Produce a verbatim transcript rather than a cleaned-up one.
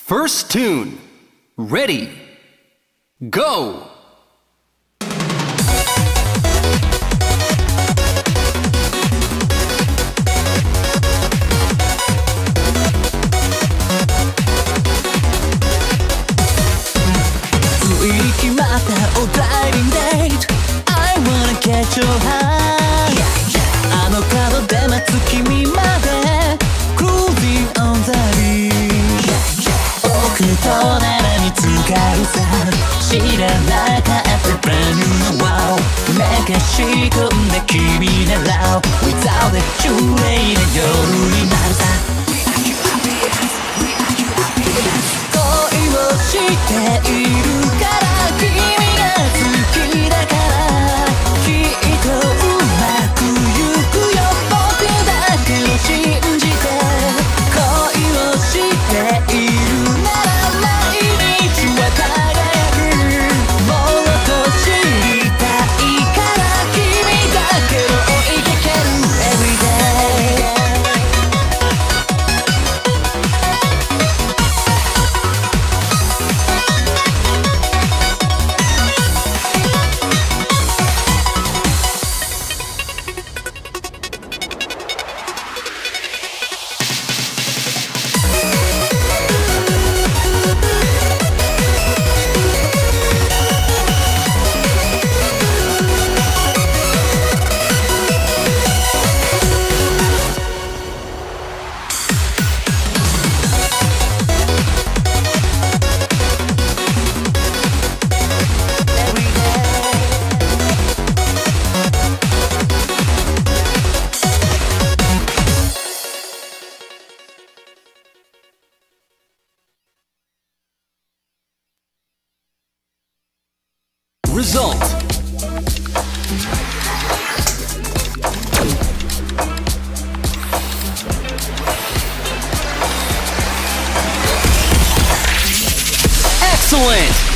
First tune. Ready. Go! 決まった Oh driving date I wanna catch your high あの角で待つ君まで Cruising on the beach 僕となら見つかるさ知らなかった Brand new wow めかし込んで君狙う Without the 綺麗な夜になるさ恋をしているから君が好きだからきっとうまくゆくよ僕だけを信じて恋をしているなら毎日は輝くもっと知りたいから君だけを追いかける Everyday Result. Excellent!